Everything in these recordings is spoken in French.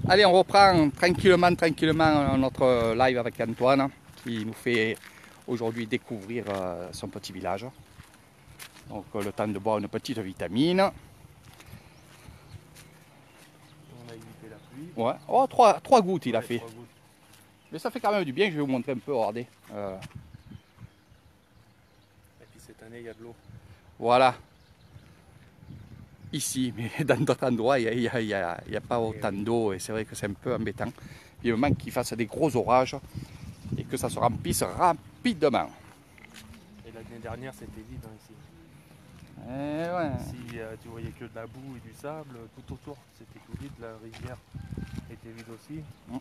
Allez, on reprend tranquillement notre live avec Antoine qui nous fait aujourd'hui découvrir son petit village. Donc le temps de boire une petite vitamine. On a évité la pluie. Ouais. Oh, trois gouttes il a fait. 3 gouttes. Mais ça fait quand même du bien, je vais vous montrer un peu, regardez. Et puis cette année il y a de l'eau. Voilà. Ici, mais dans d'autres endroits, il n'y a pas autant d'eau et c'est vrai que c'est un peu embêtant. Il manque qu'il fasse des gros orages et que ça se remplisse rapidement. Et l'année dernière c'était vide hein, ici. Ouais. Ici tu voyais que de la boue et du sable tout autour, c'était tout vide, la rivière était vide aussi.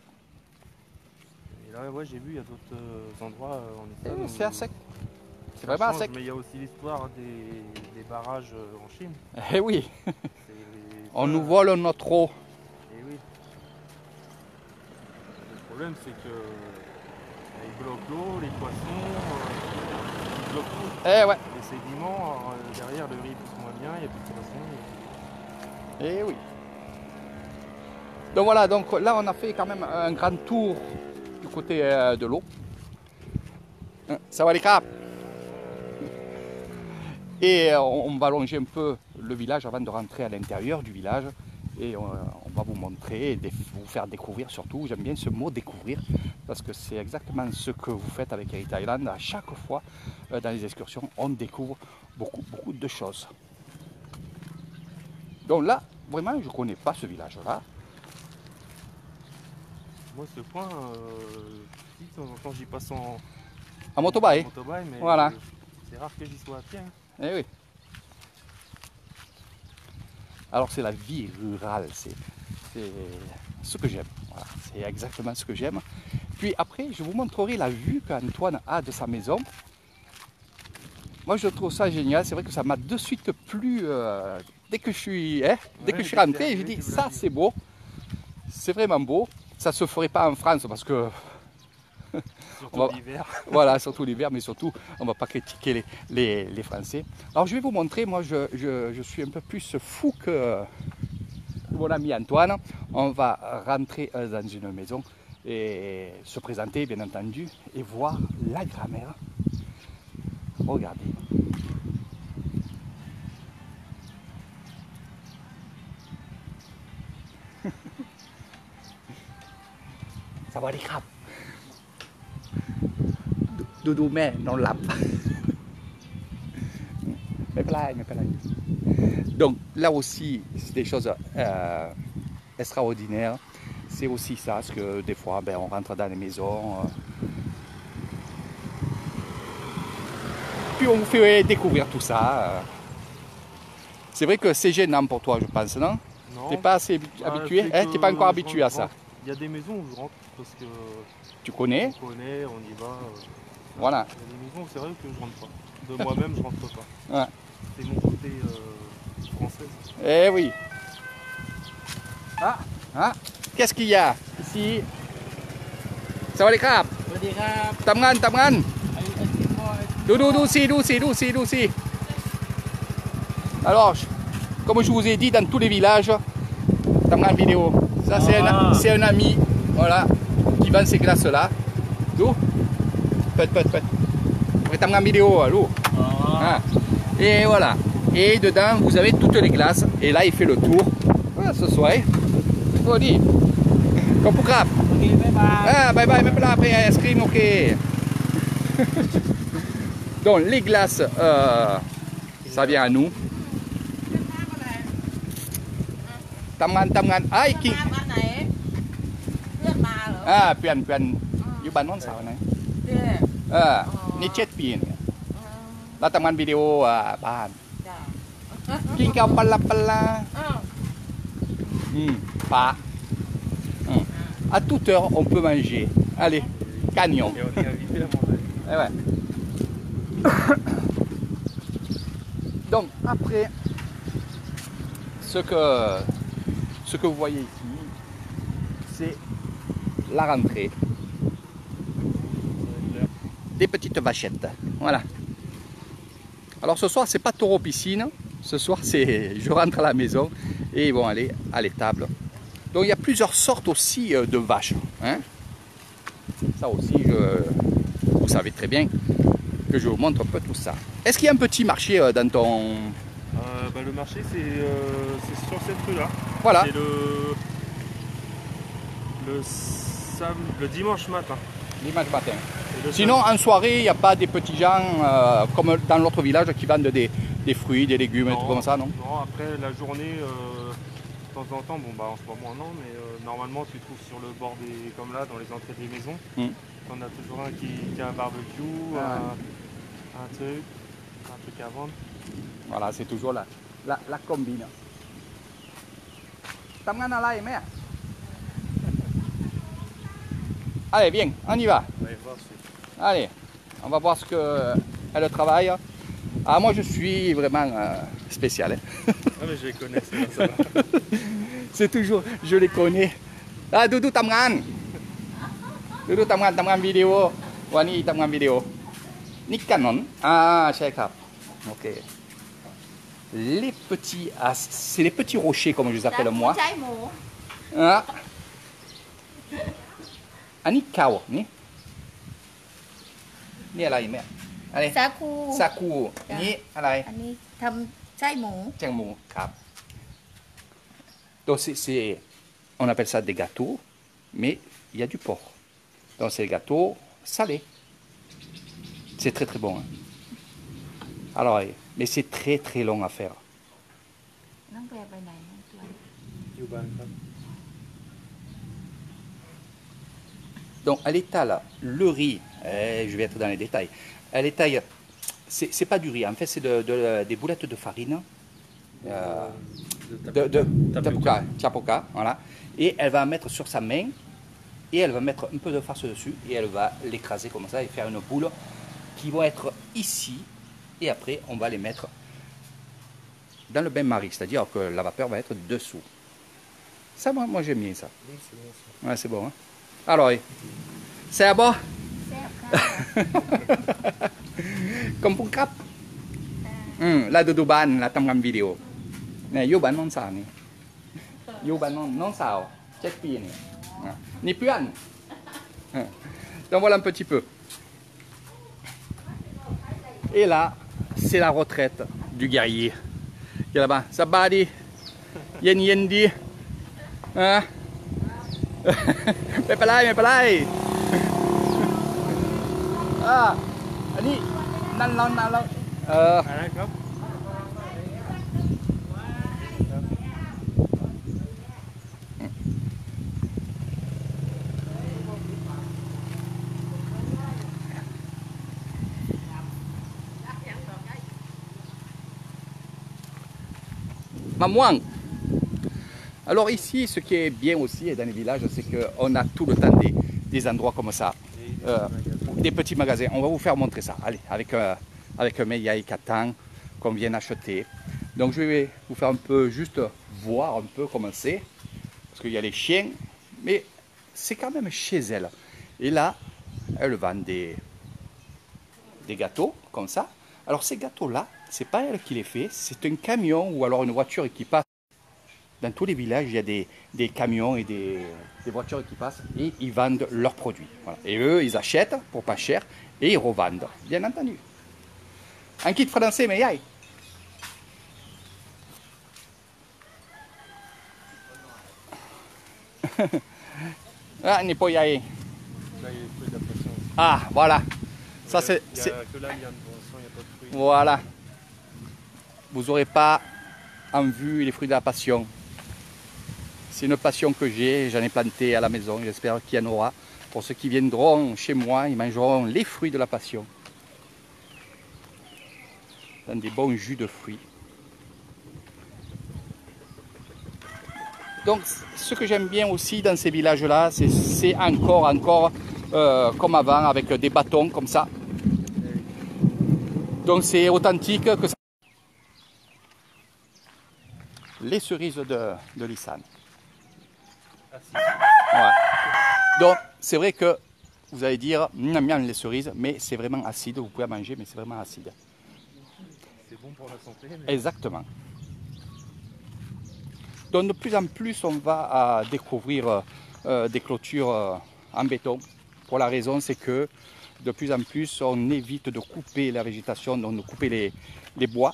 Et là ouais j'ai vu il y a d'autres endroits en Espagne. C'est à sec. C'est Ça vraiment à change, sec. mais il y a aussi l'histoire des barrages en Chine. Eh oui, on Ça, nous vole notre eau. Et oui. Le problème c'est que ils bloquent l'eau, les poissons, ils bloquent tout. Eh ouais, Les sédiments, derrière le riz pousse moins bien, il n'y a plus de poissons. eh oui. Donc voilà, donc là on a fait quand même un grand tour du côté de l'eau. Ça va les crapes. Et on va longer un peu le village avant de rentrer à l'intérieur du village. Et on va vous montrer, vous faire découvrir surtout. J'aime bien ce mot découvrir parce que c'est exactement ce que vous faites avec Heritage Island. À chaque fois dans les excursions, on découvre beaucoup de choses. Donc là, vraiment, je ne connais pas ce village-là. Moi ce coin, si, de temps en temps j'y passe en motorbike. Mais Voilà. c'est rare que j'y sois à pied. Hein. Eh oui. Alors c'est la vie rurale, c'est ce que j'aime. Voilà, c'est exactement ce que j'aime. Puis après, je vous montrerai la vue qu'Antoine a de sa maison. Moi, je trouve ça génial. C'est vrai que ça m'a de suite plu dès que je suis rentré. J'ai dit ça, c'est beau. C'est vraiment beau. Ça se ferait pas en France parce que surtout l'hiver. Voilà, surtout l'hiver, mais surtout, on ne va pas critiquer les Français. Alors, je vais vous montrer, moi, je suis un peu plus fou que mon ami Antoine. On va rentrer dans une maison et se présenter, bien entendu, et voir la grand-mère. Regardez. Ça va les crabes. Doudou, mais non lap. Mais pas là. Donc là aussi, c'est des choses extraordinaires. C'est aussi ça, parce que des fois, on rentre dans les maisons. Puis on vous fait découvrir tout ça. C'est vrai que c'est gênant pour toi, je pense, non? Non. T'es pas assez habitué, hein? T'es pas encore habitué à ça. Il y a des maisons où je rentre parce que tu connais, on y va. Voilà. Il y a des maisons où c'est vrai que je rentre pas. De moi-même, je rentre pas. Ouais. C'est mon côté français. Eh oui. Qu'est-ce qu'il y a ici? Ça va les crabes? Tamran. Du si. Alors, comme je vous ai dit, dans tous les villages, Tamran vidéo. Ça, c'est un ami, voilà, qui vend ces glaces-là. D'où? Peut. Après Tamran vidéo, allô. Et voilà. Et dedans, vous avez toutes les glaces. Et là, il fait le tour. Voilà, ce soir. Faut dire. Comme pour crabe. Bye bye. Même là, après, ice cream, ok. Donc, les glaces, ça vient à nous. Tamran. Qui...เปลี่ยนอยู่บ้านโน้นสาวไหนนี่7 ปีเนี่ยเราทำงานวิดีโอบ้านกินกับปลาpas. À toute heure, on peut manger. Allez, cagnon. Et on est invité à manger. Eh ouais. Donc, après, ce que vous voyez ici, c'est la rentrée. Des petites vachettes. Voilà. Alors ce soir, c'est pas taureau piscine. Ce soir, c'est je rentre à la maison et ils vont aller à l'étable Donc il y a plusieurs sortes aussi de vaches. Hein. Ça aussi, vous savez très bien que je vous montre un peu tout ça. Est-ce qu'il y a un petit marché dans ton... Le marché, c'est sur cette rue-là. Voilà. C'est le dimanche matin. Dimanche matin. Et le Sinon, en soirée, il n'y a pas des petits gens comme dans l'autre village qui vendent des fruits, des légumes et tout comme ça, non? Non, après la journée, de temps en temps, bon bah en ce moment non, mais normalement tu trouves sur le bord des, comme là, dans les entrées des maisons, on a toujours un qui a un barbecue, un truc à vendre. Voilà, c'est toujours la combine. Allez, viens, on y va. On va aller voir si... Allez, on va voir ce qu'elle travaille. Ah, moi je suis vraiment spécial. Hein. Ah mais je les connais, ça va. C'est toujours, je les connais. Ah, Doudou Tamran. Doudou Tamran vidéo. Wani Tamran vidéo. Nick Canon. Ah, Sheikh. Ok. Les petits, c'est les petits rochers comme je les appelle moi. Ah. Ani Kao, ni? Niอะไรแม่ Allez. สาคูซาคูนี่อะไรอันนี้ทำไส้หมูแจงหมูครับ Donc on appelle ça des gâteaux, mais il y a du porc. Donc c'est des gâteaux salés. C'est très très bon. Hein. Alors, mais c'est très très long à faire. น้องแปรไปไหนน้องตัวอยู่บ้านครับ Donc elle étale le riz, je vais être dans les détails, elle étale, c'est pas du riz, en fait c'est des boulettes de farine, tapoka, voilà, et elle va mettre sur sa main, et elle va mettre un peu de farce dessus, et elle va l'écraser comme ça, et faire une boule qui va être ici, et après on va les mettre dans le bain-marie, c'est-à-dire que la vapeur va être dessous. Ça, moi j'aime bien ça. Oui, c'est bon ça. Ouais, c'est bon. Hein? Alors, c'est bon. แซ่บค่ะ Comme pour cap. La Doudouban, la Tamram vidéo. Yoban non sa ni. Yoban non sao. Check pi ni. Ni puan. Donc voilà un petit peu. Et là, c'est la retraite du guerrier. Il y a là-bas. Sabadi. Yen yendi. Hein? ไม่เป็นไรไม่เป็นไรอันนี้นั่นเราอะไรครับมะม่วง Alors ici, ce qui est bien aussi dans les villages, c'est qu'on a tout le temps des endroits comme ça, des petits magasins. On va vous faire montrer ça, allez, avec un Meia et Katan qu'on vient acheter. Donc je vais vous faire un peu, juste voir un peu comment c'est, parce qu'il y a les chiens, mais c'est quand même chez elle. Et là, elle vend des gâteaux comme ça. Alors ces gâteaux-là, c'est pas elle qui les fait, c'est un camion ou alors une voiture qui passe. Dans tous les villages, il y a des camions et des voitures qui passent et ils vendent leurs produits. Voilà. Et eux, ils achètent pour pas cher et ils revendent, bien entendu. Un kit français, mais aïe. Ah, n'est pas aïe. Là, il y a les fruits de la passion. Ah, voilà. Ça, c'est. Il y a que là, il y a pour l'instant, il n'y a pas de fruits. Voilà. Vous n'aurez pas en vue les fruits de la passion. C'est une passion que j'ai, j'en ai planté à la maison, j'espère qu'il y en aura. Pour ceux qui viendront chez moi, ils mangeront les fruits de la passion. Dans des bons jus de fruits. Donc ce que j'aime bien aussi dans ces villages-là, c'est encore comme avant, avec des bâtons comme ça. Donc c'est authentique que ça. Les cerises de Lissane. Ouais. Donc c'est vrai que vous allez dire miam les cerises, mais c'est vraiment acide. Vous pouvez manger, mais c'est vraiment acide. C'est bon pour la santé. Mais... Exactement. Donc de plus en plus, on va découvrir des clôtures en béton. Pour la raison, c'est que de plus en plus, on évite de couper la végétation, donc de couper les bois.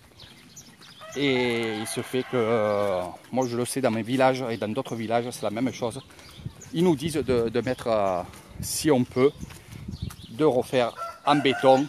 Et il se fait que, moi je le sais dans mes villages et dans d'autres villages, c'est la même chose. Ils nous disent de mettre, si on peut, de refaire en béton.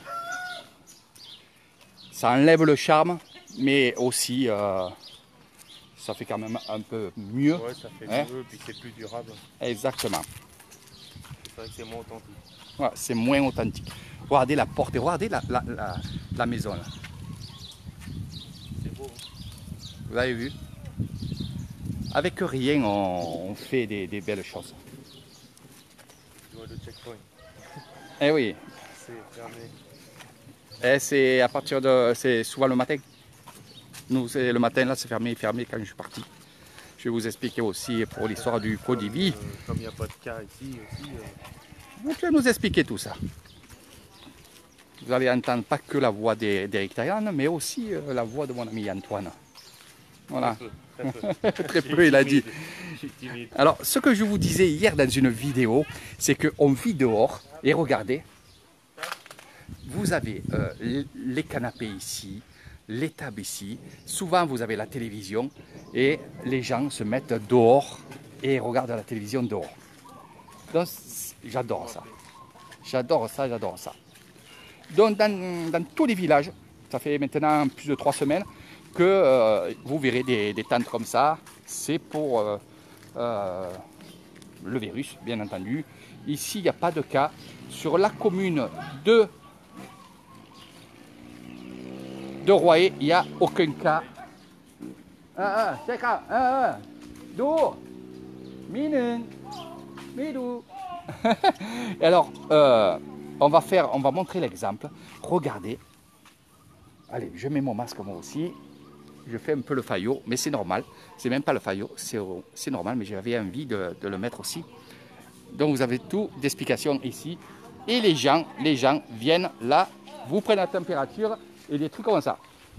Ça enlève le charme, mais aussi ça fait quand même un peu mieux. Ouais, ça fait mieux, puis c'est plus durable. Exactement. C'est vrai que c'est moins authentique. Ouais, c'est moins authentique. Regardez la porte et regardez la maison là. C'est beau. Vous avez vu? Avec rien, on fait des belles choses. Tu vois le checkpoint. Eh oui. C'est fermé. Et c'est à partir de... C'est souvent le matin. Nous, le matin, là, c'est fermé quand je suis parti. Je vais vous expliquer aussi pour l'histoire du Produit Vie. Comme il n'y a pas de cas ici aussi. Je vais nous expliquer tout ça. Vous allez entendre pas que la voix d'Éric Taillan, mais aussi la voix de mon ami Antoine. Voilà. Très peu. Très peu, il a dit. Je suis timide. Alors, ce que je vous disais hier dans une vidéo, c'est qu'on vit dehors. Et regardez, vous avez les canapés ici, les tables ici. Souvent, vous avez la télévision et les gens se mettent dehors et regardent la télévision dehors. Donc, j'adore ça. J'adore ça, j'adore ça. Donc, dans tous les villages, ça fait maintenant plus de 3 semaines que vous verrez des tentes comme ça. C'est pour le virus, bien entendu. Ici, il n'y a pas de cas. Sur la commune de Royer, il n'y a aucun cas. C'est ça. Do. Minen. Midou. Et alors, on va montrer l'exemple. Regardez. Allez, je mets mon masque moi aussi. Je fais un peu le faillot, mais c'est normal. C'est même pas le faillot, c'est normal, mais j'avais envie de le mettre aussi. Donc vous avez tout d'explications ici. Et les gens viennent là, vous prennent la température et des trucs comme ça.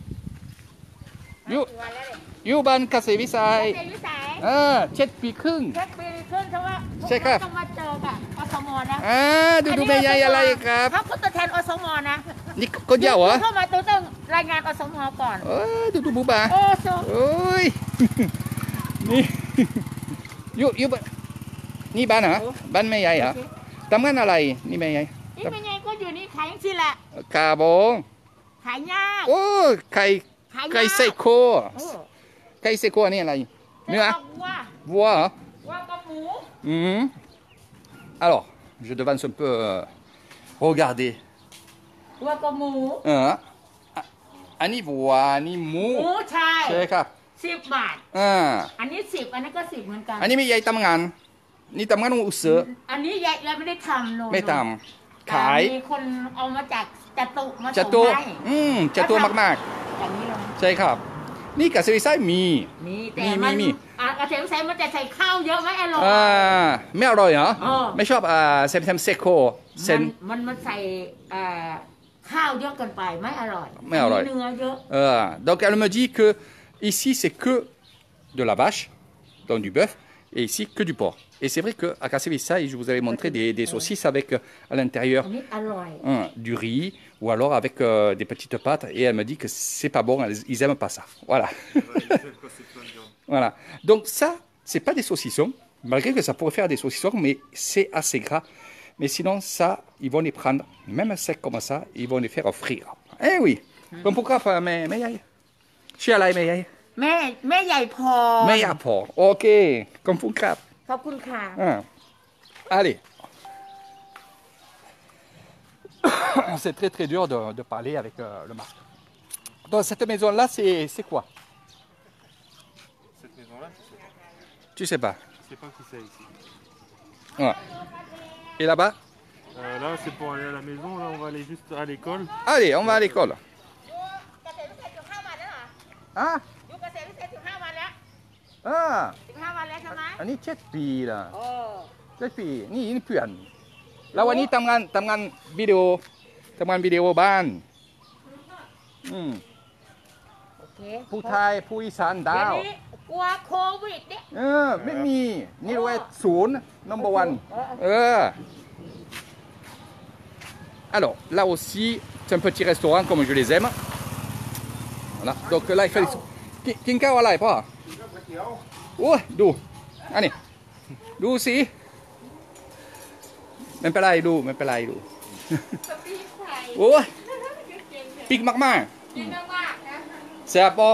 You ban kase visai. เจ็ดวิสัย 7 ปีครึ่งเช็คปีขึ้นเพราะว่าพวกใช่ครับเราต้องมาเจอกับอสมนะดูแม่ยายอะไรครับเขาคือตัวแทนอสมนะนี่คนยาวเหรอเข้ามาตัวต้องรายงานอสมก่อนดูบูบาโอ้โซโอ้ย นี่ยูนี่บ้านเหรอบ้านแม่ยายเหรอทำงานอะไรนี่แม่ยายนี่เป็นไงก็อยู่นี่ขายยังสิแหละกาโบงขายยากโอ้ไก่ขายยากไก่ไซโคโอ้ไก่ไซโคอันนี่อะไรเนื้อว่าวัวเหรอว่ากับหมู Alors, je devance un peu. Regardez. ว่ากับหมูอันนี้วัวอันนี้หมูหมูใช่ใช่ครับ 10 บาท อันนี้10อันนั้นก็10เหมือนกันอันนี้ไม่ใหญ่ทำงาน นี่ทำงานอุตสาหอันนี้ยายเราไม่ได้ทำโนไม่ทำขายมีคนเอามาจากจตุมาจะส่งตัวให้จะตัวมากอย่างนี้เลยๆ ใช่ครับ นี่กับเซริไซมีมีแต่มันมีเกษตรไซมันจะใส่ข้าวเยอะไหมอร่อยไม่อร่อยเหรอไม่ไม่ชอบเซมเซโคเซนมันใส่ข้าวเยอะเกินไปไม่อร่อยไม่อร่อยนนี้เนื้อเยอะ Donc elle me dit que ici c'est que de la vache, donc du bœuf, et ici que du porc. Et c'est vrai qu'à Kassevissa, je vous avais montré des saucisses avec à l'intérieur อันนี้อร่อย du riz ou alors avec des petites pâtes. Et elle me dit que c'est pas bon, ils aiment pas ça. Voilà. Voilà. Donc ça, c'est pas des saucissons, malgré que ça pourrait faire des saucissons, mais c'est assez gras. Mais sinon, ça, ils vont les prendre, même secs comme ça, ils vont les faire frire. Eh oui. Donc pourquoi pas, mais je suis allé, mais แม่ใหญ่พอ mais y a pas. Ok, comme pour crap. ขอบคุณค่ะ Allez. C'est très très dur de parler avec le masque. Donc cette maison-là, c'est quoi? Cette maison-là, Tu sais pas. je sais pas qui c'est ici. Ouais. Et là-bas? Là, c'est pour aller à la maison. Là, on va aller juste à l'école. Allez, on va à l'école. เกษตรวิเศษ15 วันแล้วเหรอ Hein? อยู่เกษตรวิเศษ15 วันแล้ว Ah, 15 วันแล้วใช่ไหมอันนี้7 ปีละโอ้ 7 ปีนี่เพื่อนแล้ววันนี้ทำงานวิดีโอบ้านโอเคผู้ไทยผู้อีสานดาเดี๋ยววนี้กูลัวโควิดเนี่ยไม่มีนี่เว้ยศูนย์ number one. Alors, là aussi, c'est un petit restaurant comme je les aime. Voilà, donc là, il fallait... กินข้าวอะไรพ่อโอ้ยดูอันนี้ดูสิไม่เป็นไรดูไม่เป็นไรดูสปีกไทยโอ้ยปิกมากกินมากๆนะๆแซ่บปะ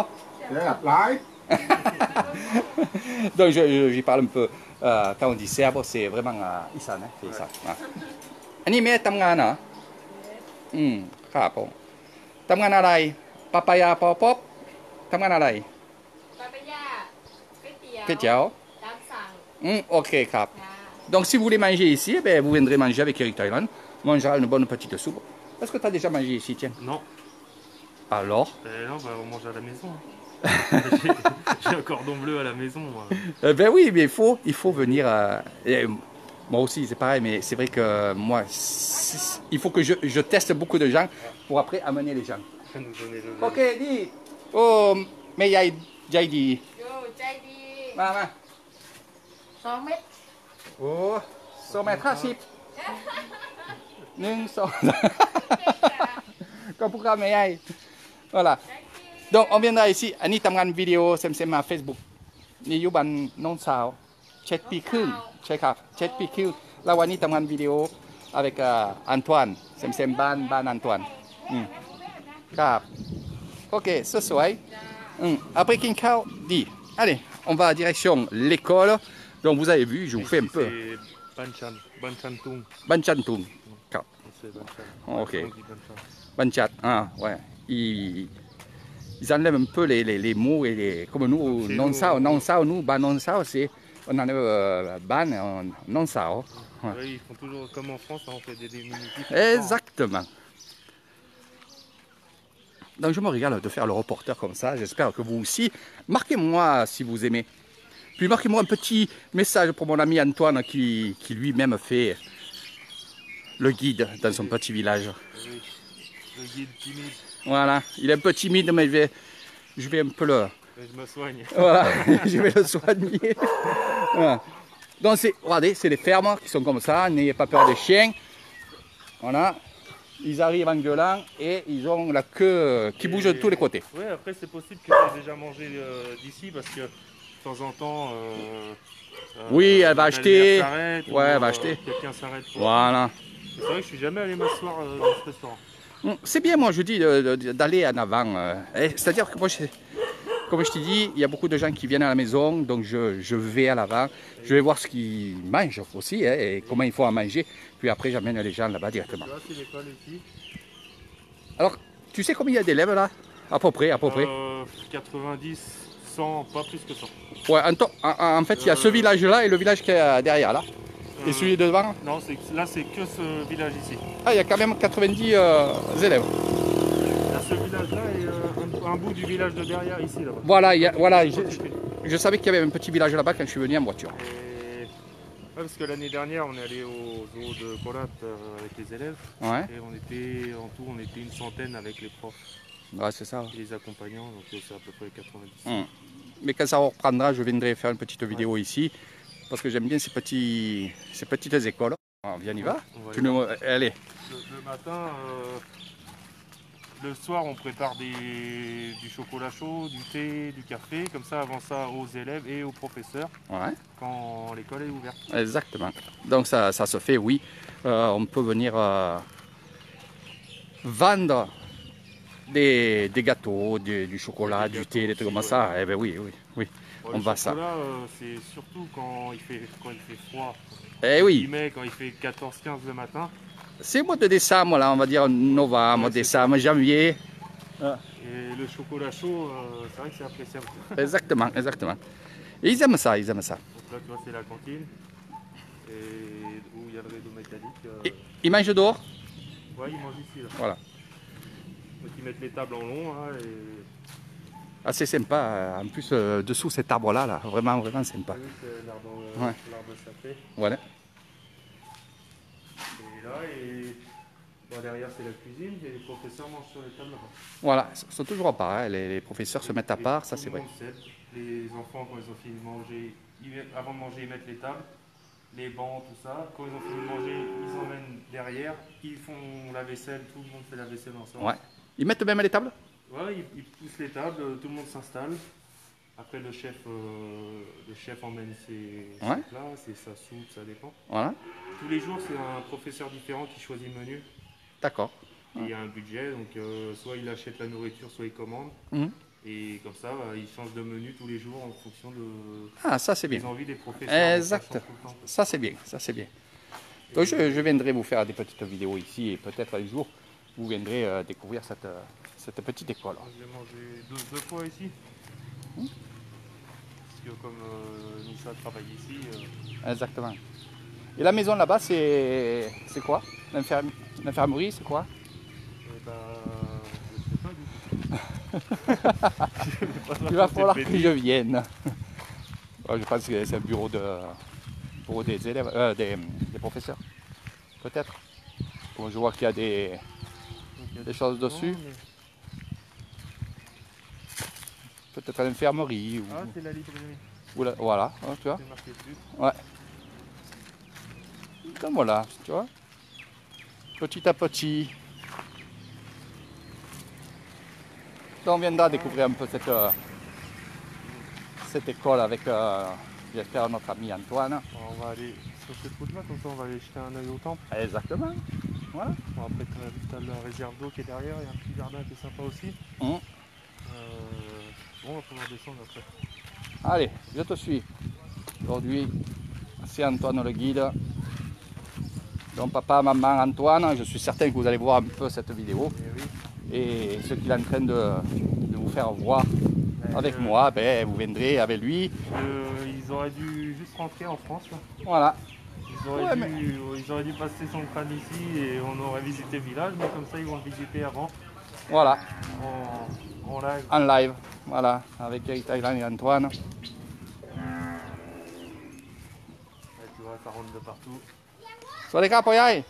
Donc j'y parle un peu. Quand on dit serbe, c'est vraiment Isan, hein, c'est Isan. Ani mais ทำงานเหรอครับผมทำงานอะไรปะปายาปอป๊อปทำงานอะไรปาปายาก๋วยเตี๋ยวก๋วยเตี๋ยวตามสั่ง ok ครับค่ะ Donc si vous voulez manger ici, eh ben, vous viendrez manger avec Eric Thailand. Mangera une bonne petite soupe. Est-ce que tu as déjà mangé ici, tiens? Non. Alors? Non, bah, on mange à la maison. J'ai un cordon bleu à la maison. Ben oui, mais il faut venir. Moi aussi, c'est pareil, mais c'est vrai que moi, il faut que je teste beaucoup de gens pour après amener les gens. Nous donner le... Ok, dis. Oh, mais il y a dit. โย่ใจดี Ma. 2 เม็ด Oh, 2 mètres 50. 1, 2. Comme pour mais voilà. Donc on viendra ici. Annie Tamran vidéo, c'est ma Facebook. Ni Yuban non sao. Chet Pikul. Check up. Chet Pikul. La Wani Tamran vidéo avec Antoine. C'est Ban Antoine. Cap. Ok, ce soir. Après Kinkao, dit. Allez, on va à direction l'école. Donc vous avez vu, je vous fais un peu. C'est Banchantung. Banchantung. Cap. C'est Banchan. Ok. Banchat. Ah, ouais. Ils enlèvent un peu les mots et les. Comme nous, non sao, nous, ban non sao, c'est. On enlève ban, non sao. Ouais. Oui, ils font toujours comme en France, on fait des diminutifs. Exactement. Donc je me régale de faire le reporter comme ça. J'espère que vous aussi. Marquez-moi si vous aimez. Puis marquez-moi un petit message pour mon ami Antoine qui lui-même fait le guide dans son petit village. Oui, le guide timide. Voilà, il est un peu timide, mais je vais un peu le... Mais je me soigne. Voilà, je vais le soigner. Voilà. Donc regardez, c'est des fermes qui sont comme ça, n'ayez pas peur des chiens. Voilà. Ils arrivent en gueulant et ils ont la queue qui bouge de tous les côtés. Oui, après c'est possible que tu aies déjà mangé d'ici parce que de temps en temps, oui, elle va acheter. Ouais, elle va acheter. Quelqu'un s'arrête. Voilà. C'est vrai que je suis jamais allé m'asseoir dans ce restaurant. C'est bien, moi je dis d'aller en avant. C'est-à-dire que moi, comme je t'ai dit, il y a beaucoup de gens qui viennent à la maison, donc je vais à l'avant. Je vais voir ce qu'ils mangent aussi et comment il faut en manger. Puis après, j'amène les gens là-bas directement. Tu vois, c'est l'école ici. Alors, tu sais combien il y a d'élèves là? À peu près. 90, 100, pas plus que ça. Ouais, en fait, il y a ce village-là et le village qui est derrière là. Et celui devant? Non, là c'est que ce village ici. Ah, il y a quand même 90 élèves. Là, ce village-là et un bout du village de derrière ici. Là Voilà, je savais qu'il y avait un petit village là-bas quand je suis venu en voiture. Et... Ouais, parce que l'année dernière, on est allé au zoo de Korat avec les élèves. Ouais. Et en tout, on était une centaine avec les profs. Ouais, c'est ça. Et les accompagnants, donc c'est à peu près 90. Mais quand ça reprendra, je viendrai faire une petite vidéo ici. Parce que j'aime bien ces petites écoles. Viens, on y va. Allez. Le matin, le soir, on prépare du chocolat chaud, du thé, du café, comme ça, avant ça, aux élèves et aux professeurs, quand l'école est ouverte. Exactement. Donc ça se fait, oui. On peut venir vendre des gâteaux, du chocolat, du thé, des trucs comme ça. Eh bien oui. Ouais, on va ça. Le chocolat, c'est surtout quand il fait froid. Eh oui. Quand il fait 14-15 le matin. C'est mois de décembre, là, on va dire novembre, décembre, janvier. Et le chocolat chaud, c'est vrai que c'est appréciable. Exactement. Et ils aiment ça. Donc là, tu vois, c'est la cantine. Et où il y a le rideau métallique. Ils mangent dehors? Ouais, ils mangent ici. Là. Voilà. Donc ils mettent les tables en long. Hein, et... Assez sympa, en plus dessous cet arbre-là, là, vraiment sympa. Oui, c'est l'arbre sacré. Voilà. Et là, derrière c'est la cuisine et les professeurs mangent sur les tables là-bas. Voilà, ils sont toujours à part, les professeurs se mettent à part, ça c'est vrai. Les enfants, quand ils ont fini de manger, avant de manger, ils mettent les tables, les bancs, tout ça. Quand ils ont fini de manger, ils emmènent derrière, ils font la vaisselle, tout le monde fait la vaisselle ensemble. Ouais. Ils mettent même les tables? Ouais, ils poussent les tables, tout le monde s'installe. Après, le chef emmène ses plats, sa soupe, ça dépend. Voilà. Tous les jours, c'est un professeur différent qui choisit le menu. D'accord. Il y a un budget, donc soit il achète la nourriture, soit il commande. Et comme ça, il change de menu tous les jours en fonction ça c'est bien. des envies des professeurs. Exact. Ça c'est bien, ça c'est bien. Donc je viendrai vous faire des petites vidéos ici et peut-être un jour vous viendrez découvrir cette petite école. J'ai mangé deux fois ici. Parce que comme Nissa travaille ici. Exactement. Et la maison là-bas, c'est quoi? L'infirmerie, c'est quoi? Je sais pas du tout. Il va falloir que je vienne. Je pense que c'est un bureau des élèves, des professeurs. Peut-être. Bon, je vois qu'il y a des choses dessus. Peut-être à l'infirmerie. Ah, c'est la librairie. Voilà, tu vois. C'est marqué dessus. Ouais. Donc voilà, tu vois. Petit à petit. Donc on viendra découvrir un peu cette école avec, j'espère, notre ami Antoine. Alors, on va aller sur cette route-là, comme ça on va aller jeter un œil au temple. Exactement. Voilà. Bon, après, tu as la réserve d'eau qui est derrière, il y a un petit jardin qui est sympa aussi. Bon, on va pouvoir descendre après. Allez, je te suis. Aujourd'hui, c'est Antoine le guide. Donc papa, maman, Antoine, je suis certain que vous allez voir un peu cette vidéo. Et ce qu'il est en train de vous faire voir avec moi, vous viendrez avec lui. Ils auraient dû juste rentrer en France. Là. Voilà. Ils auraient dû passer son crâne ici et on aurait visité le village, mais comme ça ils vont le visiter avant. Voilà. En live. En live, voilà, avec Eric Thailand et Antoine. Là, tu vois, ça rentre de partout. Salut les gars, pour y aller.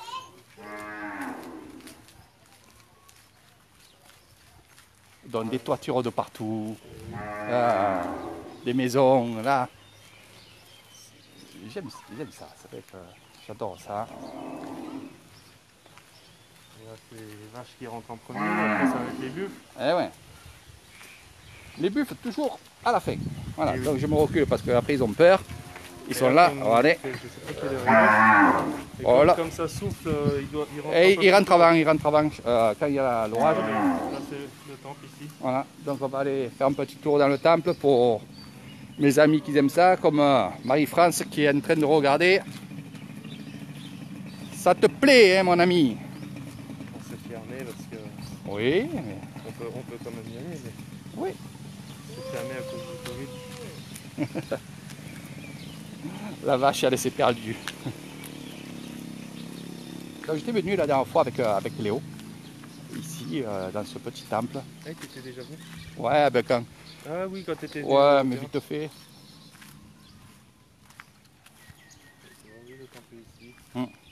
Donc des toitures de partout, des maisons, là. J'aime ça, j'adore ça. Et là, c'est les vaches qui rentrent en premier, après ça va être les buffles. Eh ouais. Les buffles toujours à la fin. Voilà, donc je me recule parce qu'après ils ont peur. Ils sont là, regardez. Je sais pas quelle heure il est. Comme ça souffle, il rentre avant, quand il y a l'orage. Là c'est le temple ici. Voilà, donc on va aller faire un petit tour dans le temple pour mes amis qui aiment ça, comme Marie-France qui est en train de regarder. Ça te plaît, hein, mon ami? On s'est fermé parce que... Oui. Mais... On peut quand même y aller, mais... Oui. C'est fermé à cause du Covid. La vache, elle s'est perdue. Donc j'étais venu la dernière fois avec Léo, ici, dans ce petit temple. Ah, tu étais déjà venu? Ouais, quand... Ah oui, quand tu étais venu. Ouais, mais vite fait. Oui, le temple est ici.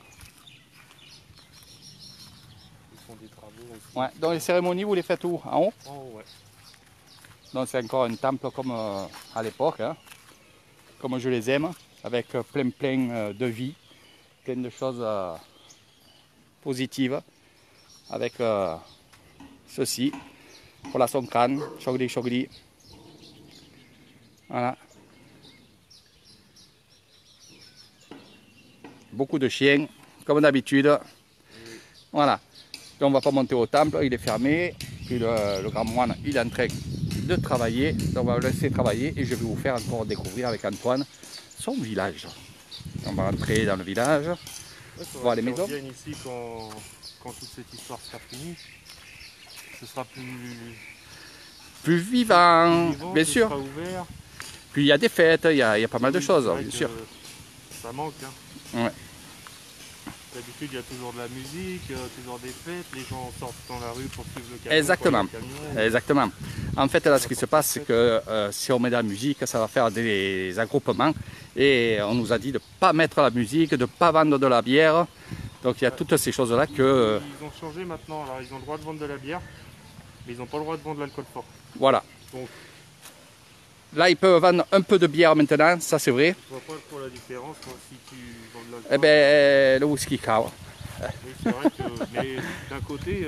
Ils font des travaux aussi. Ouais, donc les cérémonies, vous les faites où? En haut? En haut, ouais. Donc c'est encore un temple comme à l'époque, hein, comme je les aime, avec plein de vie, plein de choses positives, avec ceci, pour la Songkran, Chogli Chogli. Voilà. Beaucoup de chiens, comme d'habitude. Voilà. Donc on ne va pas monter au temple, il est fermé. Puis le grand moine, il est en train de travailler. Donc on va le laisser travailler et je vais vous faire encore découvrir avec Antoine son village. On va rentrer dans le village, voir les maisons. Ici quand toute cette histoire sera finie, ce sera plus vivant, bien sûr. Sera ouvert. Puis il y a des fêtes, il y a pas mal de choses, bien sûr. Ça manque. Hein. Ouais. D'habitude, il y a toujours de la musique, toujours des fêtes, les gens sortent dans la rue pour suivre le camion. Exactement. Exactement. En fait, là, ce qui se passe, c'est que si on met de la musique, ça va faire des aggroupements. Et on nous a dit de ne pas mettre la musique, de ne pas vendre de la bière. Donc il y a toutes ces choses-là que... Ils ont changé maintenant. Alors, ils ont le droit de vendre de la bière, mais ils n'ont pas le droit de vendre de l'alcool fort. Voilà. Donc, Là, ils peuvent vendre un peu de bière maintenant, ça c'est vrai. Je vois pas trop la différence moi, si tu vends de l'alcool. Eh ben, le whisky cow. Oui, c'est vrai que, mais d'un côté,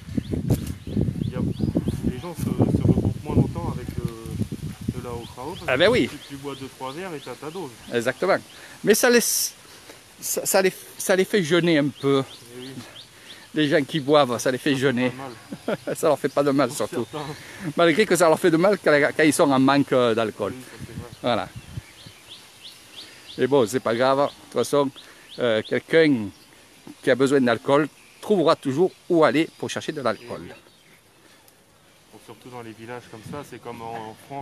les gens se regroupent moins longtemps avec de la Okrao. Ah ben oui. Tu bois 2-3 verres et tu as ta dose. Exactement. Mais ça les fait jeûner un peu. Et oui, Les gens qui boivent, ça les fait jeûner. pas mal. Ça leur fait pas de mal Pour surtout. certains. Malgré que ça leur fait de mal quand ils sont en manque d'alcool. Oui, ça, c'est vrai. Voilà. Et bon, c'est pas grave. De toute façon, quelqu'un qui a besoin d'alcool trouvera toujours où aller pour chercher de l'alcool. Bon, surtout dans les villages comme ça, c'est comme en France,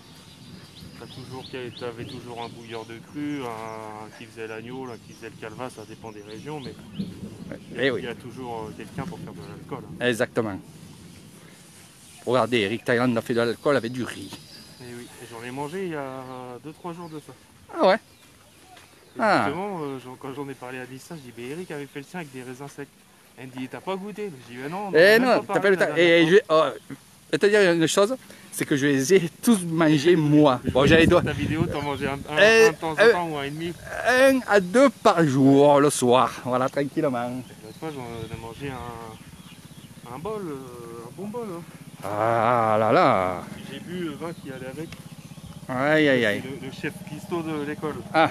t'avais toujours un bouilleur de cru, un qui faisait l'agneau, l'un qui faisait le calva, ça dépend des régions, mais Eh il oui, y a toujours quelqu'un pour faire de l'alcool. exactement. Regardez, Eric Thaïlande a fait de l'alcool avec du riz. Et oui, et j'en ai mangé il y a 2-3 jours de ça. Ah ouais. Et Ah. justement, quand j'en ai parlé à Lisa, je dis, Eric avait fait le sien avec des raisins secs. Elle me dit, t'as pas goûté? Je dis, non, Eh on non, a même t'as pas le temps. parlé Et je vais te dire une chose, c'est que je les ai tous mangés moi. Bon, j'avais Dans ta vidéo, t'en mangeais un de temps en temps ou un et demi. 1 à 2 par jour le soir, voilà, tranquillement. L'autre fois, j'en ai mangé un bol, un bon bol. Hein. Ah là là. J'ai bu le vin qui allait avec. Aïe aïe aïe. Le chef cuistot de l'école. Ah.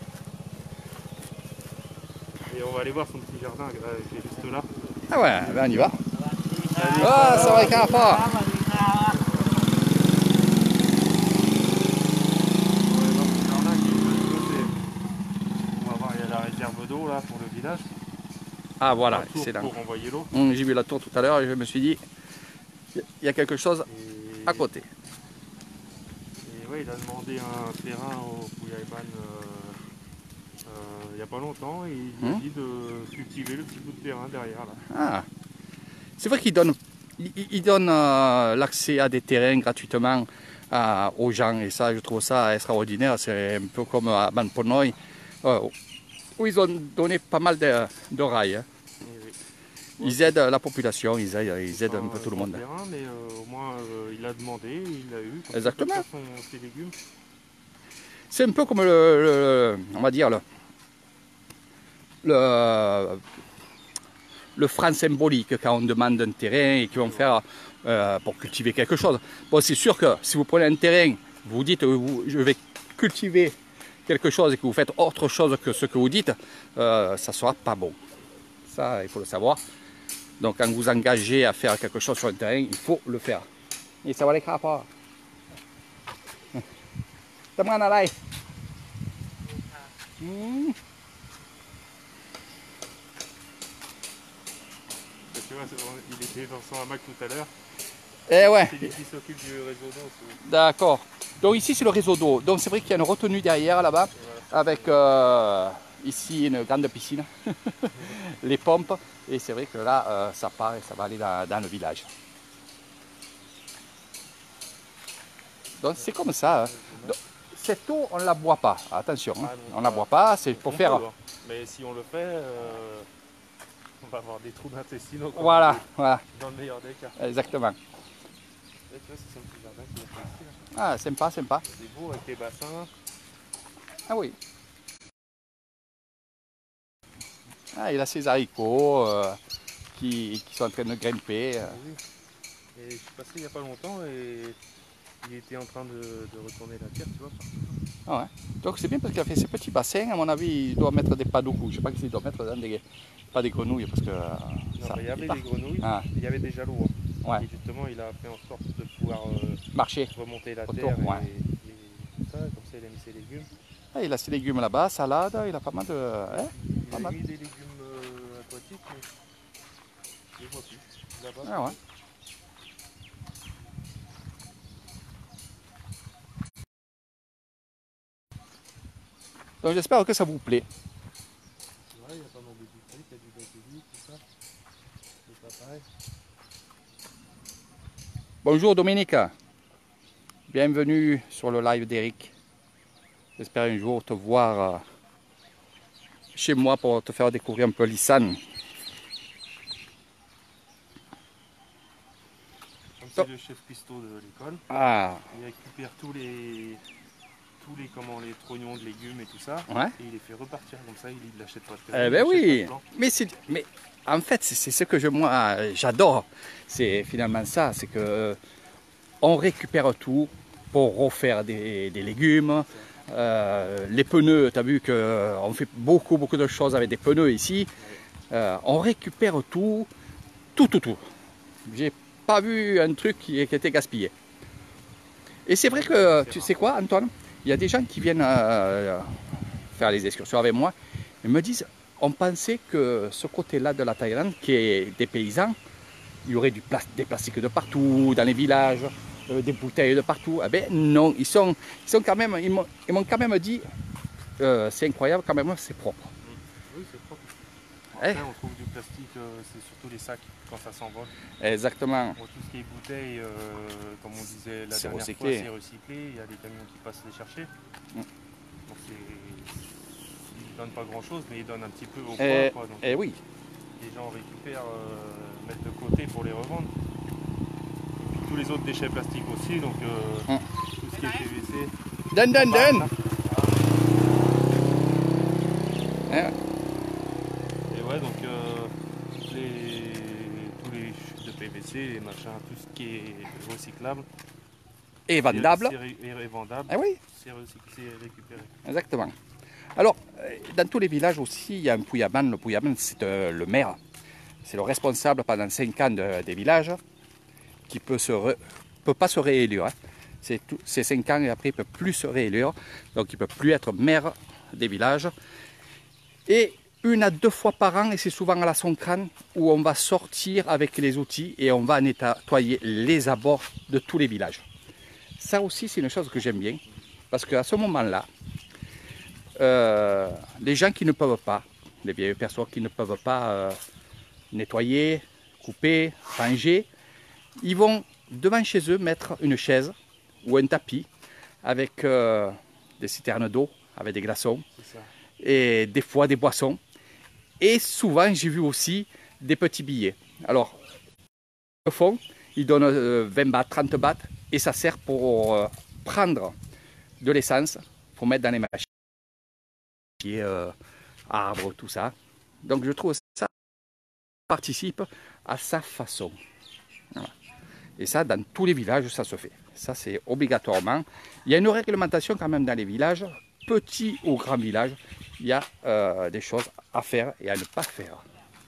Et on va aller voir son petit jardin qui est juste là. Ah ouais, ben on y va. Allez, Ah, ça va avec un pas. สวัสดีครับ on va voir son jardin qui est juste à côté. On va voir, il y a la réserve d'eau là pour le village. Ah voilà, Un tour c'est là. pour envoyer l'eau. J'ai vu la tour tout à l'heure et je me suis dit, il y a quelque chose Et, à côté. et ouais, il a demandé un terrain au Pouyaïban il n'y a pas longtemps et il lui a dit de cultiver le petit bout de terrain derrière là. Ah. C'est vrai qu'il donne, l'accès à des terrains gratuitement aux gens et ça, je trouve ça extraordinaire. C'est un peu comme à Banponoy, où ils ont donné pas mal de rails. Hein. Et oui. Ils aident la population, ils aident un peu tout le monde. Terrain, mais au moins il a demandé, il l'a eu. Comme Exactement. ça, ses légumes. C'est un peu comme on va dire le franc symbolique quand on demande un terrain et qu'ils vont faire pour cultiver quelque chose. Bon, c'est sûr que si vous prenez un terrain, vous dites je vais cultiver quelque chose et que vous faites autre chose que ce que vous dites, ça ne sera pas bon. Ça, il faut le savoir. Donc quand vous engagez à faire quelque chose sur un terrain, il faut le faire. Et ça va les crapauds. Tamaranอะไร Tu vois, il était dans son hamac tout à l'heure. Eh ouais. C'est lui qui s'occupe du réseau d'eau. D'accord. Donc ici c'est le réseau d'eau. Donc c'est vrai qu'il y a une retenue derrière là-bas avec ici une grande piscine, les pompes. Et c'est vrai que là ça part et ça va aller dans le village. Donc c'est comme ça. Hein. Donc, cette eau on ne la boit pas. Attention, hein. On ne la boit pas. C'est pour faire. Mais si on le fait, on va avoir des trous d'intestinaux. Voilà, voilà. Dans le meilleur des cas. Exactement. Et tu vois, c'est son petit jardin qu'il a fait ici. Ah, sympa, sympa. C'est beau avec les bassins. Ah oui. Ah, il a ses haricots qui sont en train de grimper. Oui. Et je suis passé il n'y a pas longtemps et il était en train de retourner la terre, tu vois. Ah ouais. Donc c'est bien parce qu'il a fait ces petits bassins. À mon avis, il doit mettre des padoucous. Je ne sais pas s'il doit mettre dans pas des grenouilles parce que Non, ça, il y avait des grenouilles, Ah. il y avait des jaloux. Hein. Ouais. Et justement, il a fait en sorte de pouvoir marcher. remonter la Autour, terre ouais. et tout ça. Comme ça, il a mis ses légumes. Ah, il a ses légumes là-bas, salade, il a pas mal de. Hein, Il pas a mal. mis des légumes aquatiques, mais je les vois plus. Là-bas. Ah ouais. Donc j'espère que ça vous plaît. Ouais, il y a pas mal de ducalic, il y a du basilic, tout ça. C'est pas pareil. Bonjour Dominica. Bienvenue sur le live d'Eric. J'espère un jour te voir chez moi pour te faire découvrir un peu l'Issan. Comme c'est le chef cuistot de l'école. Ah. Il récupère tous les trognons de légumes et tout ça. Ouais. Et il les fait repartir comme ça, il l'achète pas. Eh ben oui. Mais en fait, c'est ce que moi j'adore. C'est finalement ça, c'est que on récupère tout pour refaire des légumes. Les pneus, tu as vu qu'on fait beaucoup de choses avec des pneus ici. On récupère tout. J'ai pas vu un truc qui était gaspillé. Et c'est vrai que, tu sais quoi, Antoine, il y a des gens qui viennent faire les excursions avec moi et me disent, on pensait que ce côté-là de la Thaïlande, qui est des paysans, il y aurait des plastiques de partout, dans les villages, des bouteilles de partout. Eh ben non, ils m'ont quand même dit, c'est incroyable quand même, c'est propre. Oui, c'est propre. Après, on trouve du plastique, c'est surtout les sacs quand ça s'envole. Exactement. Bon, tout ce qui est bouteilles, comme on disait la dernière fois, c'est recyclé. Il y a des camions qui passent les chercher. Donc ils ne donnent pas grand chose, mais ils donnent un petit peu au poids. Donc, oui. Les gens récupèrent, mettent de côté pour les revendre. Et puis tous les autres déchets plastiques aussi, donc tout ce qui est PVC. Dan. Et ouais, donc tous les chutes de PVC, les machins, tout ce qui est recyclable. Et vendable. Et vendable. Ah oui. C'est récupéré. Exactement. Alors, dans tous les villages aussi, il y a un Puyaman. Le Puyaman, c'est le maire. C'est le responsable pendant 5 ans des villages qui peut pas se réélire. Hein. C'est 5 ans et après, il ne peut plus se réélire. Donc, il ne peut plus être maire des villages. Et 1 à 2 fois par an, et c'est souvent à la Songkran, où on va sortir avec les outils et on va nettoyer les abords de tous les villages. Ça aussi, c'est une chose que j'aime bien. Parce qu'à ce moment-là, les gens qui ne peuvent pas, les vieilles personnes qui ne peuvent pas nettoyer, couper, ranger, ils vont devant chez eux mettre une chaise ou un tapis avec des citernes d'eau, avec des glaçons et des fois des boissons. Et souvent, j'ai vu aussi des petits billets. Alors, au fond, ils donnent 20 bahts, 30 bahts et ça sert pour prendre de l'essence pour mettre dans les machines. Arbres, tout ça. Donc je trouve ça participe à sa façon. Voilà. Et ça, dans tous les villages, ça se fait. Ça, c'est obligatoirement. Il y a une réglementation quand même dans les villages, petits ou grands villages. Il y a des choses à faire et à ne pas faire.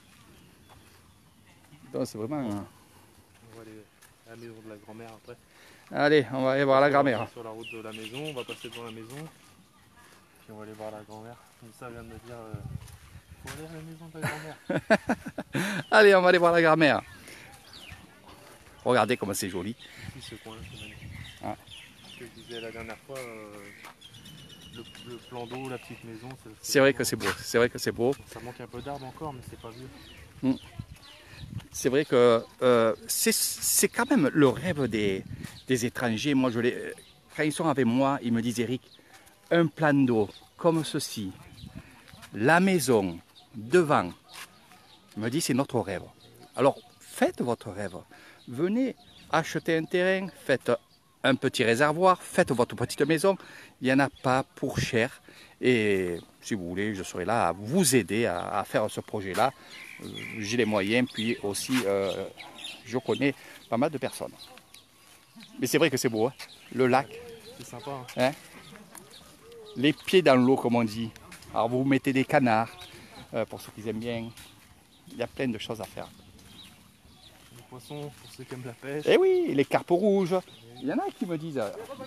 Donc c'est vraiment... On va aller à la maison de la grand-mère après. Allez, on va aller voir la grand-mère. Sur la route de la maison, on va passer devant la maison. Puis on va aller voir la grand-mère. Comme ça, elle vient de me dire, faut aller à la maison de la grand-mère. Allez, on va aller voir la grand-mère. Regardez comment c'est joli. Ici, ce coin, c'est magnifique. Ah. Ce que je disais la dernière fois, le plan d'eau, la petite maison. C'est vrai que c'est beau. C'est vrai que c'est beau. Ça manque un peu d'arbres encore, mais c'est pas vieux. C'est vrai que c'est quand même le rêve des étrangers. Moi, quand ils sont avec moi, ils me disent, Eric, un plan d'eau comme ceci, la maison devant, ils me disent, c'est notre rêve. Alors, faites votre rêve. Venez acheter un terrain, faites un petit réservoir, faites votre petite maison. Il n'y en a pas pour cher. Et si vous voulez, je serai là à vous aider à faire ce projet-là. J'ai les moyens, puis aussi, je connais pas mal de personnes. Mais c'est vrai que c'est beau, hein, le lac. C'est sympa. Hein, les pieds dans l'eau, comme on dit. Alors vous mettez des canards, pour ceux qui aiment bien. Il y a plein de choses à faire. Les poissons, pour ceux qui aiment la pêche. Eh oui, les carpes rouges. Il y en a qui me disent...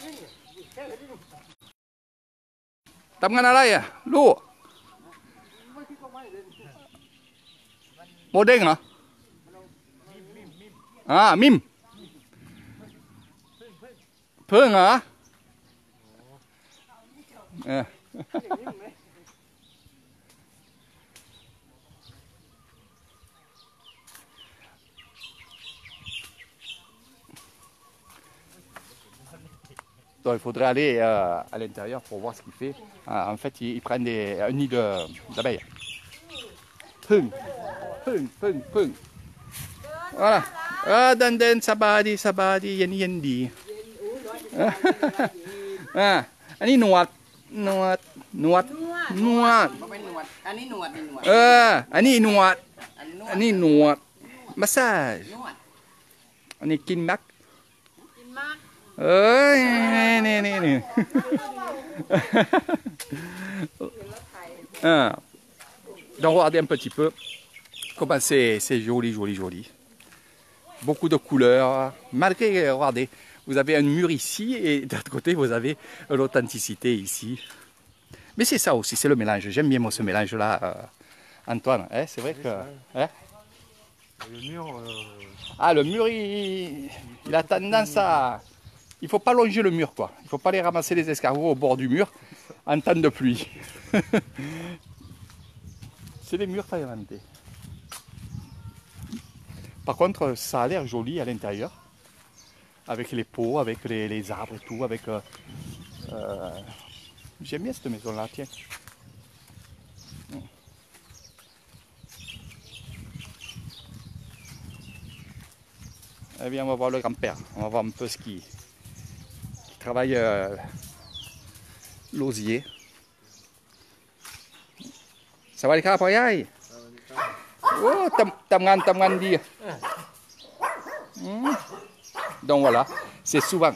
Tamganalaya, l'eau. Modeng hả? À, mim. Phương hả? À. Donc, il faudrait aller à l'intérieur pour voir ce qu'il fait. En fait, ils prennent un nid d'abeilles. Pung, pung, pung, pung. Voilà. dandan, sabadi, sabadi, yen yenดี อันนี้หนวด หนวด หนวด หนวดมันเป็นหนวด อันนี้หนวดเป็นหนวดอันนี้หนวดอันนวดอันนี้หนวด มาสซาจนวดอันนี้กินมักกินมากนี่ Donc regardez un petit peu comment c'est joli, joli, joli. Beaucoup de couleurs. Malgré, regardez, vous avez un mur ici et de l'autre côté vous avez l'authenticité ici. Mais c'est ça aussi, c'est le mélange. J'aime bien moi ce mélange-là, Antoine. Hein, c'est vrai que... Hein? Le mur, Ah, le mur, il a tendance à... Il ne faut pas longer le mur, quoi. Il ne faut pas aller ramasser les escargots au bord du mur en temps de pluie. C'est les murs thaïlandais. Par contre, ça a l'air joli à l'intérieur. Avec les pots, avec les arbres et tout. Avec, J'aime bien cette maison-là, tiens. Eh bien, on va voir le grand-père. On va voir un peu ce qui travaille l'osier. Ça va les gars, Oh, tamgan dit. Donc voilà, c'est souvent.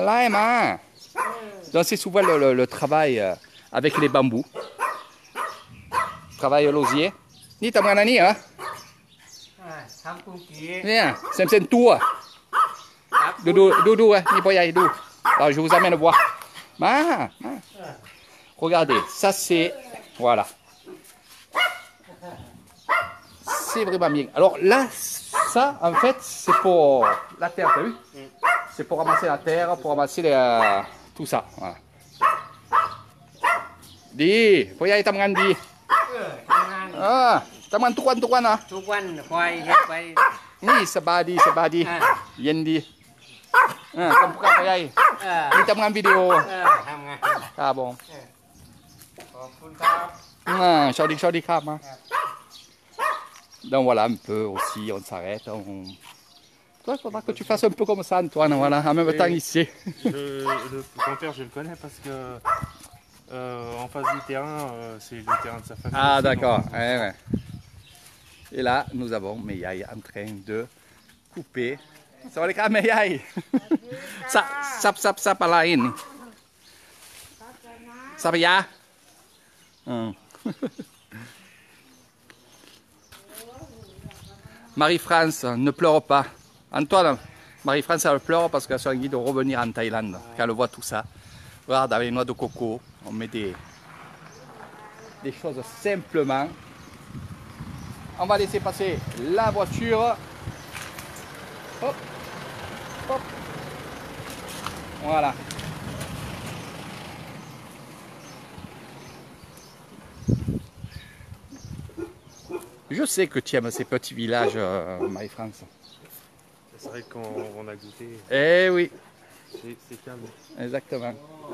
Donc c'est souvent le travail avec les bambous. Travail l'osier. Ni tamganani, hein? ทำกุ้งกี Viens, c'est tout. Doudou, ni pas y aller, Doudou. Alors je vous amène voir. Regardez, ça c'est. Voilà. C'est vraiment bien. Alors là, ça en fait, c'est pour la terre, t'as vu? C'est pour ramasser la terre, pour ramasser tout ça. Voilà. Dis, faut y aller, Tamgan, dis. ทำงาน Ah, Tamgan, tout quoi, hein? ทุกวันคอยเฮ็ดไป Ni, sabadi. Yendi. Comme pour y aller. เออ Ni Tamgan vidéo. ทำงาน Ah bon. ขอบคุณครับ Chaudi Krab. Donc voilà, un peu aussi, on s'arrête. Toi, il faudra que tu fasses un peu comme ça, Antoine, voilà, en même temps ici. le grand-père, je le connais parce que en face du terrain, c'est le terrain de sa famille. Ah aussi, d'accord. donc, Ouais. Et là, nous avons Meyaï en train de couper. Ça va les gars, Meyaï. Sap, alain. Sap, ya. Marie-France, ne pleure pas. Antoine, Marie-France, elle pleure parce qu'elle a envie de revenir en Thaïlande, quand elle voit tout ça. Regarde, avec les noix de coco, on met des choses simplement. On va laisser passer la voiture. Hop, hop. Voilà. Je sais que tu aimes ces petits villages, Marie-France. c'est vrai qu'on on a goûté, Eh oui, c'est calme. exactement.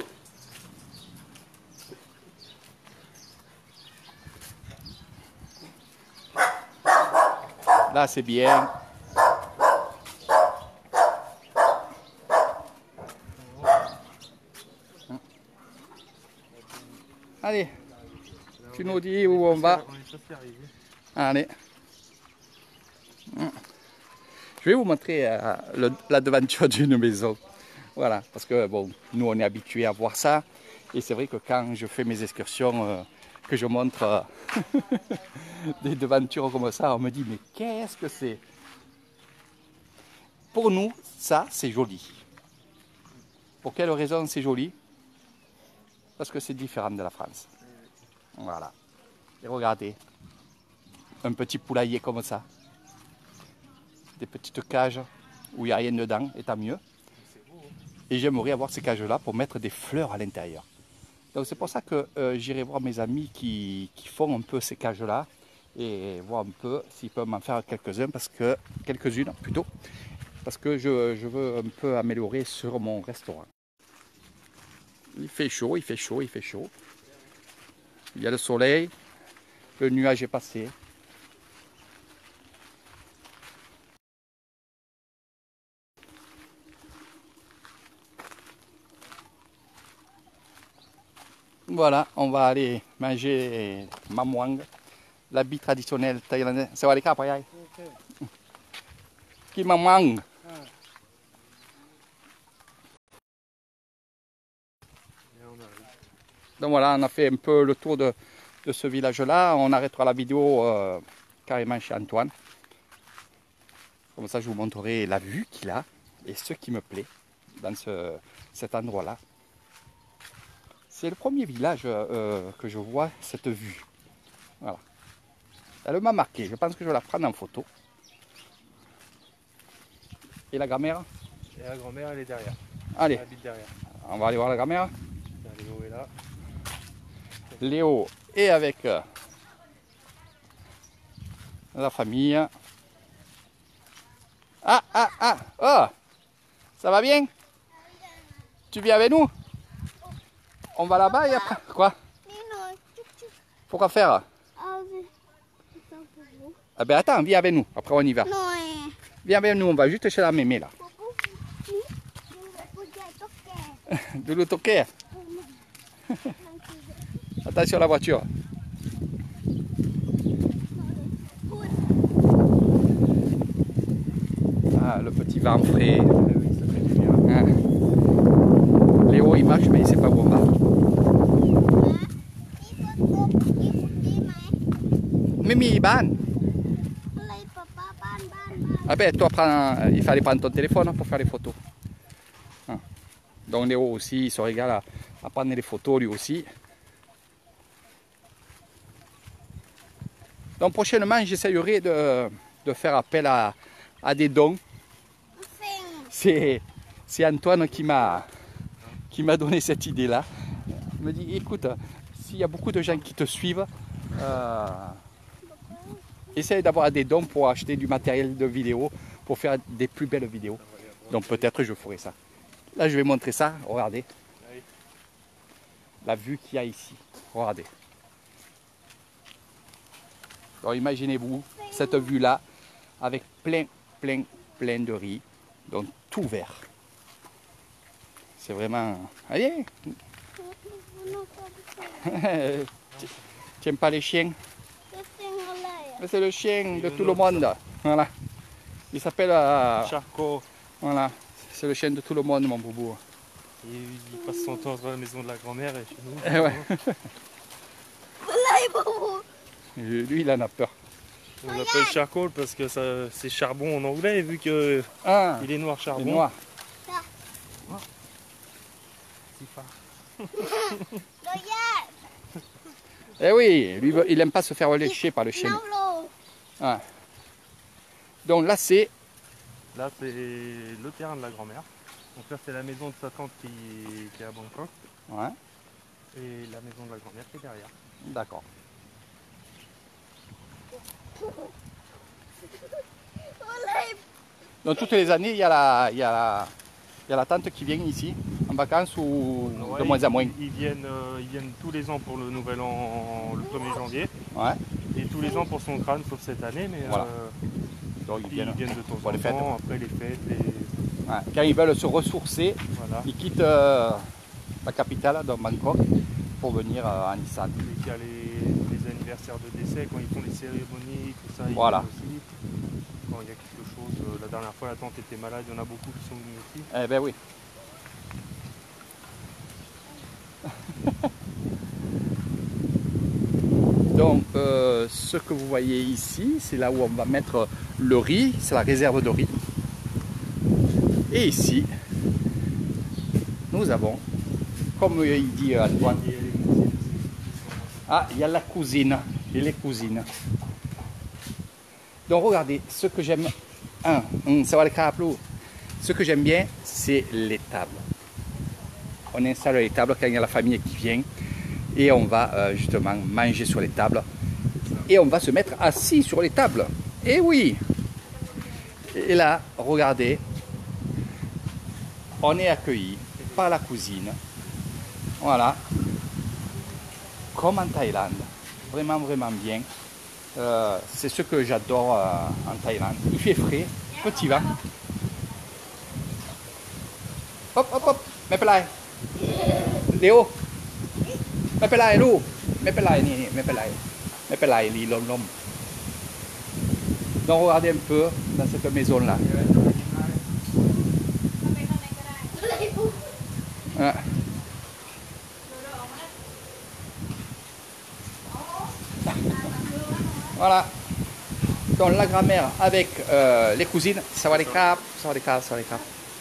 Là, c'est bien. Allez, tu nous dis où on va. On est presque arrivé. Allez. Je vais vous montrer la devanture d'une maison. Voilà, parce que bon, nous on est habitués à voir ça. Et c'est vrai que quand je fais mes excursions, que je montre des devantures comme ça, on me dit mais qu'est-ce que c'est? Pour nous, ça c'est joli. Pour quelle raison c'est joli? Parce que c'est différent de la France. Voilà. Et regardez, un petit poulailler comme ça. Des petites cages où il n'y a rien dedans, et tant mieux. Et j'aimerais avoir ces cages-là pour mettre des fleurs à l'intérieur. Donc c'est pour ça que j'irai voir mes amis qui font un peu ces cages-là et voir un peu s'ils peuvent m'en faire quelques-unes, parce que je veux un peu améliorer sur mon restaurant. Il fait chaud. Il y a le soleil, le nuage est passé. Voilà, on va aller manger mamwang, l'habit traditionnel thaïlandais. Ça va les cas, pareil. Qui mamwang. Donc voilà, on a fait un peu le tour de ce village-là. On arrêtera la vidéo carrément chez Antoine. Comme ça, je vous montrerai la vue qu'il a et ce qui me plaît dans cet endroit-là. C'est le premier village que je vois cette vue. Voilà. Elle m'a marqué. Je pense que je vais la prendre en photo. Et la grand-mère? Et la grand-mère, elle est derrière. Allez, Elle habite derrière. on va aller voir la grand-mère. Léo est là. Léo est avec la famille. Ah, ah, ah, oh, ça va bien? Tu viens avec nous? On va là-bas et après, quoi? Pourquoi faire? Ah ben attends, viens avec nous, après on y va. Viens avec nous, on va juste chez la mémé là. De l'autre côté. Attention à la voiture. Ah, le petit vent frais. Oui, ça fait du bien. Ah. Léo il marche mais il sait pas où on va. Mimi, ban. Ah ben toi il fallait prendre ton téléphone pour faire les photos. Ah. Donc Léo aussi il se régale à prendre les photos lui aussi. Donc prochainement j'essayerai de faire appel à des dons. C'est Antoine qui m'a donné cette idée là. Il me dit écoute, s'il y a beaucoup de gens qui te suivent, essaye d'avoir des dons pour acheter du matériel de vidéo, pour faire des plus belles vidéos. Donc peut-être je ferai ça. Là je vais montrer ça, regardez. La vue qu'il y a ici, regardez. Donc imaginez-vous cette vue là, avec plein de riz, donc tout vert. C'est vraiment... Allez. Tu n'aimes pas les chiens? C'est le chien de tout le monde. Voilà. Il s'appelle... Charcot. Voilà. C'est le chien de tout le monde, mon boubou. Il passe son temps entre la maison de la grand-mère et chez nous. Eh ouais. Lui, il en a peur. On l'appelle charcoal parce que c'est charbon en anglais, vu que il est noir charbon. Il est noir. Eh oui, lui, il n'aime pas se faire lécher par le chien. Ah. Donc là, c'est... Là, c'est le terrain de la grand-mère. Donc là, c'est la maison de sa tante qui est à Bangkok. Ouais. Et la maison de la grand-mère qui est derrière. D'accord. Donc toutes les années, il y a la tante qui vient ici, en vacances ou Ouais, de moins en moins. Ils viennent tous les ans pour le nouvel an, le 1er janvier. Ouais. Et tous les ans pour son crâne, sauf cette année. Mais Voilà. Donc ils viennent de temps pour en les fêtes. temps, après les fêtes. Ouais. Quand ils veulent se ressourcer, Voilà. ils quittent la capitale, donc Bangkok, pour venir en Isan. Et qu'il y a les anniversaires de décès, quand ils font les cérémonies, tout ça, ils Voilà. viennent aussi. Quand il y a quelque chose, la dernière fois la tante était malade, il y en a beaucoup qui sont venus aussi. Eh ben oui. Donc ce que vous voyez ici, c'est là où on va mettre le riz, c'est la réserve de riz. Et ici, nous avons, comme il dit Antoine, ah, il y a la cuisine et les cuisines. Donc regardez, ce que j'aime, ça va le caraplo. Ce que j'aime bien, c'est les tables. On installe les tables quand il y a la famille qui vient et on va justement manger sur les tables et on va se mettre assis sur les tables. Et oui. Et là, regardez, on est accueilli par la cuisine. Voilà. Comme en Thaïlande. Vraiment bien. C'est ce que j'adore en Thaïlande. Il fait frais, petit vent. Hop, hop, hop. Mais pas là. Léo. ไม่เป็นไรลูกไม่เป็นไรนี่ไม่เป็นไรไม่เป็นไรลีล้มๆ Donc regardez un peu dans cette maison là. Voilà. Donc la grand-mère avec les cousines. Sawadee-krap, sawadee-krap, sawadee-krap.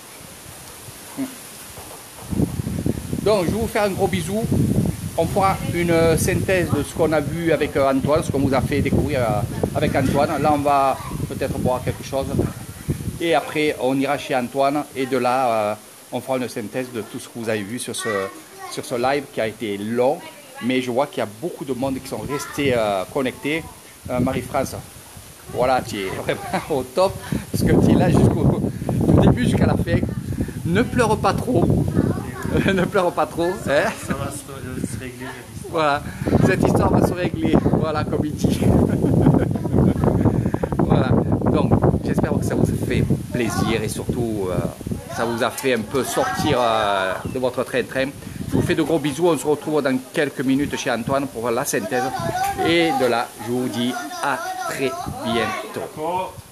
Donc je vais vous faire un gros bisou. On fera une synthèse de ce qu'on a vu avec Antoine, ce qu'on vous a fait découvrir avec Antoine. Là on va peut-être boire quelque chose. Et après on ira chez Antoine et de là on fera une synthèse de tout ce que vous avez vu sur ce live qui a été long. Mais je vois qu'il y a beaucoup de monde qui sont restés connectés. Marie-France, voilà, tu es vraiment au top, parce que tu es là du début jusqu'à la fin. Ne pleure pas trop, ne pleure pas trop. Hein? Ça va se régler. Voilà, cette histoire va se régler, voilà, comme il dit. Voilà, donc j'espère que ça vous a fait plaisir et surtout ça vous a fait un peu sortir de votre train-train. Je vous fais de gros bisous, on se retrouve dans quelques minutes chez Antoine pour la synthèse. Et de là, je vous dis à très bientôt.